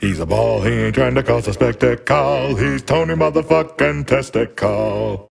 He's a ball, he ain't trying to cause a spectacle. He's Tony motherfucking Testicle.